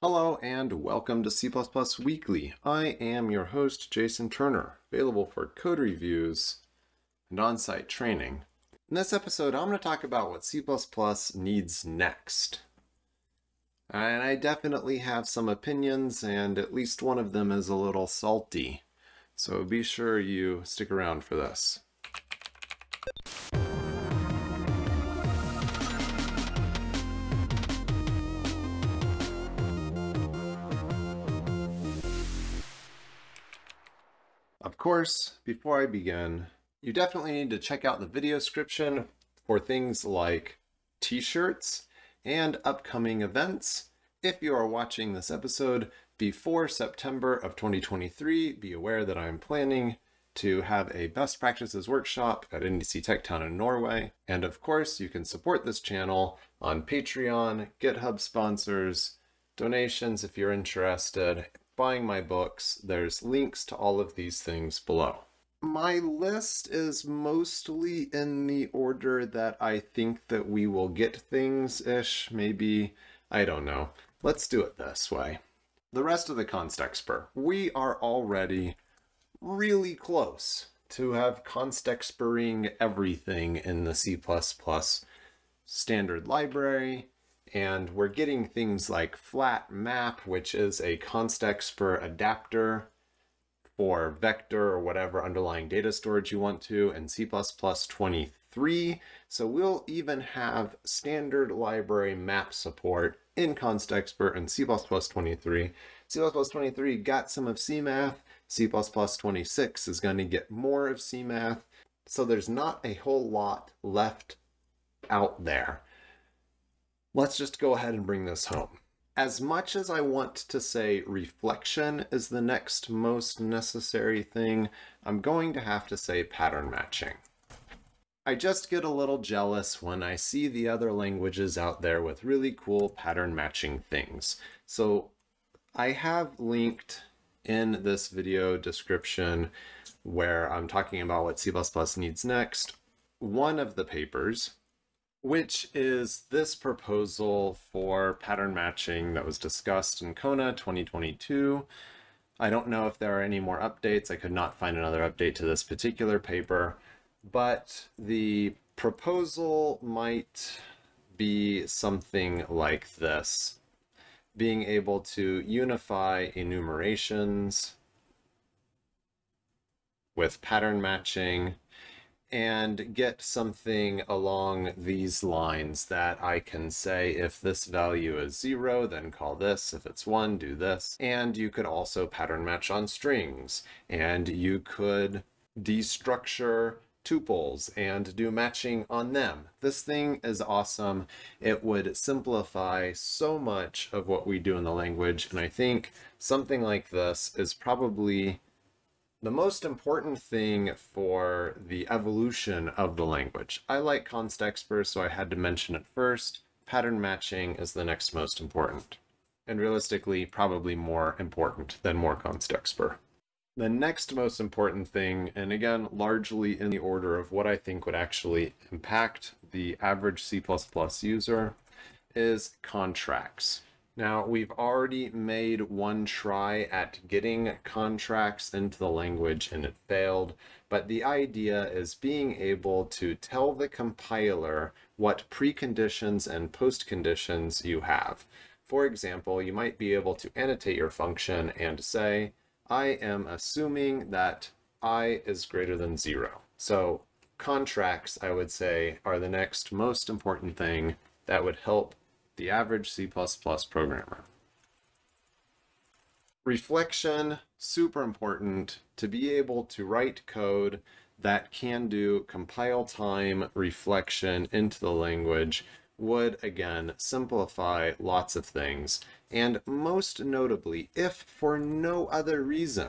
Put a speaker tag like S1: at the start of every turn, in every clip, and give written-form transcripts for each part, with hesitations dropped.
S1: Hello and welcome to C++ Weekly. I am your host, Jason Turner, available for code reviews and on-site training. In this episode, I'm going to talk about what C++ needs next. And I definitely have some opinions, and at least one of them is a little salty. So be sure you stick around for this. Of course, before I begin, you definitely need to check out the video description for things like t-shirts and upcoming events. If you are watching this episode before September of 2023, be aware that I am planning to have a best practices workshop at NDC TechTown in Norway. And of course, you can support this channel on Patreon, GitHub sponsors, donations if you're interested, buying my books. There's links to all of these things below. My list is mostly in the order that I think that we will get things-ish, maybe, I don't know. Let's do it this way. The rest of the const expr. We are already really close to have const expering everything in the C++ standard library. And we're getting things like flat map, which is a const expr adapter for vector or whatever underlying data storage you want to, and C++ 23. So we'll even have standard library map support in const expr and C++ 23. C++ 23 got some of CMath. C++ 26 is going to get more of CMath. So there's not a whole lot left out there. Let's just go ahead and bring this home. As much as I want to say reflection is the next most necessary thing, I'm going to have to say pattern matching. I just get a little jealous when I see the other languages out there with really cool pattern matching things. So I have linked in this video description where I'm talking about what C++ needs next, one of the papers, which is this proposal for pattern matching that was discussed in Kona 2022. I don't know if there are any more updates. I could not find another update to this particular paper, but the proposal might be something like this: being able to unify enumerations with pattern matching and get something along these lines that I can say, if this value is 0, then call this. If it's 1, do this. And you could also pattern match on strings, and you could destructure tuples and do matching on them. This thing is awesome. It would simplify so much of what we do in the language, and I think something like this is probably the most important thing for the evolution of the language. I like const expr, so I had to mention it first. Pattern matching is the next most important, and realistically, probably more important than more const expr. The next most important thing, and again, largely in the order of what I think would actually impact the average C++ user, is contracts. Now, we've already made one try at getting contracts into the language and it failed, but the idea is being able to tell the compiler what preconditions and postconditions you have. For example, you might be able to annotate your function and say, I am assuming that I is greater than 0. So contracts, I would say, are the next most important thing that would help the average C++ programmer. Reflection, super important to be able to write code that can do compile time reflection into the language would, again, simplify lots of things. And most notably, if for no other reason,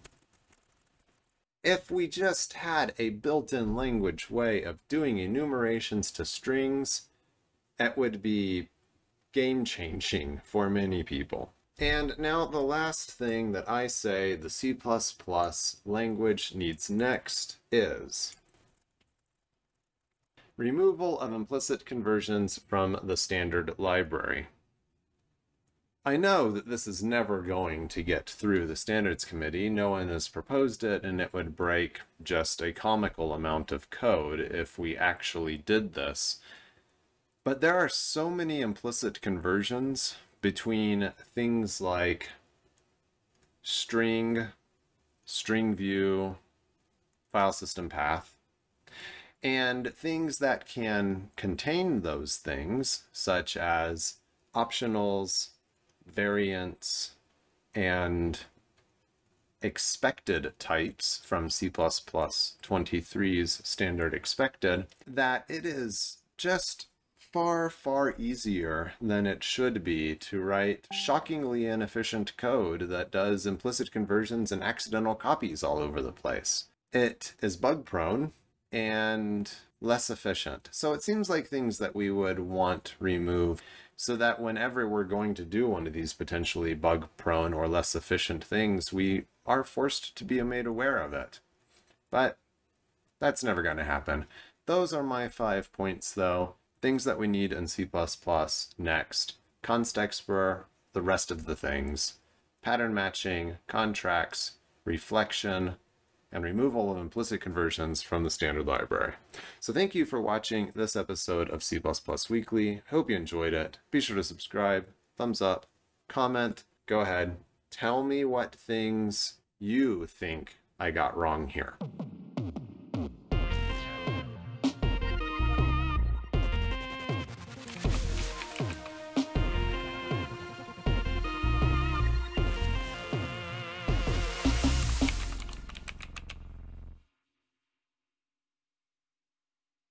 S1: if we just had a built-in language way of doing enumerations to strings, it would be game-changing for many people. And now the last thing that I say the C++ language needs next is removal of implicit conversions from the standard library. I know that this is never going to get through the standards committee. No one has proposed it, and it would break just a comical amount of code if we actually did this. But there are so many implicit conversions between things like string, string view, file system path, and things that can contain those things, such as optionals, variants, and expected types from C++ 23's standard expected, that it is just far, far easier than it should be to write shockingly inefficient code that does implicit conversions and accidental copies all over the place. It is bug prone and less efficient. So it seems like things that we would want removed so that whenever we're going to do one of these potentially bug prone or less efficient things, we are forced to be made aware of it. But that's never going to happen. Those are my 5 points though. Things that we need in C++ next. Const explorer, the rest of the things. Pattern matching, contracts, reflection, and removal of implicit conversions from the standard library. So thank you for watching this episode of C++ Weekly. Hope you enjoyed it. Be sure to subscribe, thumbs up, comment, go ahead. Tell me what things you think I got wrong here.